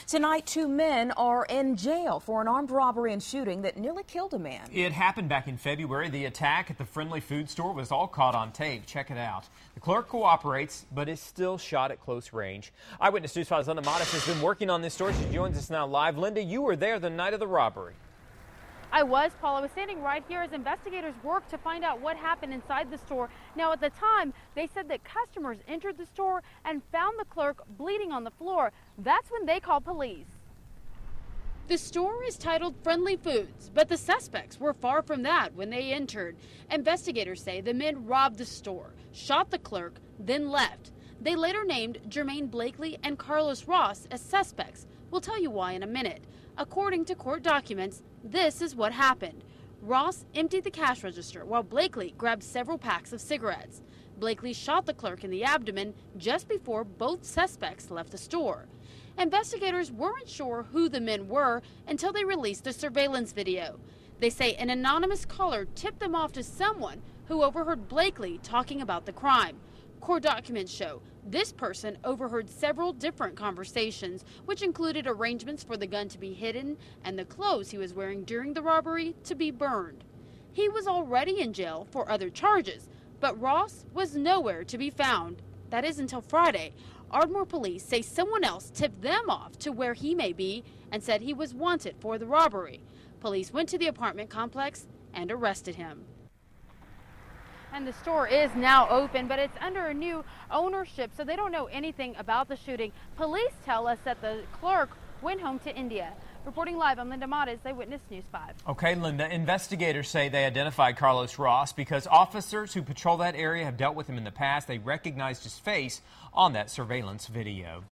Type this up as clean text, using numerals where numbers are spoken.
Tonight, 2 men are in jail for an armed robbery and shooting that nearly killed a man. It happened back in February. The attack at the Friendly Food Store was all caught on tape. Check it out. The clerk cooperates, but is still shot at close range. Eyewitness News 5's Linda Modis has been working on this story. She joins us now live. Linda, you were there the night of the robbery. I was, Paul. I was standing right here as investigators worked to find out what happened inside the store. Now, at the time, they said that customers entered the store and found the clerk bleeding on the floor. That's when they called police. The store is titled Friendly Foods, but the suspects were far from that when they entered. Investigators say the men robbed the store, shot the clerk, then left. They later named Jermaine Blakely and Carlos Ross as suspects. We'll tell you why in a minute. According to court documents, this is what happened. Ross emptied the cash register while Blakely grabbed several packs of cigarettes. Blakely shot the clerk in the abdomen just before both suspects left the store. Investigators weren't sure who the men were until they released the surveillance video. They say an anonymous caller tipped them off to someone who overheard Blakely talking about the crime. Court documents show this person overheard several different conversations, which included arrangements for the gun to be hidden and the clothes he was wearing during the robbery to be burned. He was already in jail for other charges, but Ross was nowhere to be found. That is until Friday. Ardmore police say someone else tipped them off to where he may be and said he was wanted for the robbery. Police went to the apartment complex and arrested him. And the store is now open, but it's under a new ownership, so they don't know anything about the shooting. Police tell us that the clerk went home to India. Reporting live, I'm Linda Modis, Eyewitness News 5. Okay, Linda, investigators say they identified Carlos Ross because officers who patrol that area have dealt with him in the past. They recognized his face on that surveillance video.